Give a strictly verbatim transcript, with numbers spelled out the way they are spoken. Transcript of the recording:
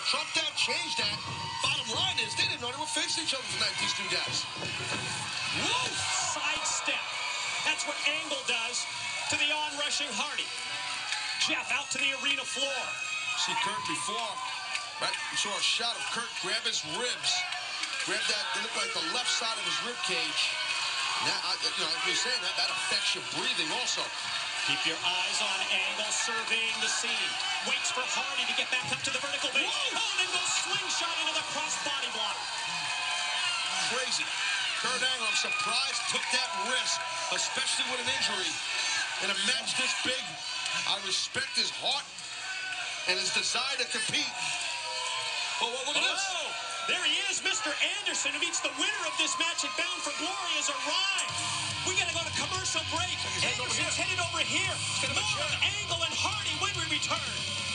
Trump that, change that. Bottom line is, they didn't know they were facing each other tonight, these two guys. Woo! Sidestep. That's what Angle does to the on-rushing Hardy. Jeff out to the arena floor. See Kurt before, right? You saw a shot of Kurt grab his ribs. Grab that, it looked like the left side of his rib cage. Now, I, you know, like you're saying, that, that affects your breathing also. Keep your eyes on Angle, surveying the scene. Waits for Hardy to get back up to the vertical base. Oh, and then goes slingshot into the cross-body block. Crazy. Kurt Angle, I'm surprised, took that risk, especially with an injury. In a match this big, I respect his heart and his desire to compete. Oh, well, look at oh, this. There he is, Mister Anderson, who meets the winner of this match at Bound for Glory has arrived. We got to go to commercial break. He's heading over Anderson's here. headed over here. Get him a More chair. of Angle and Hardy when we return.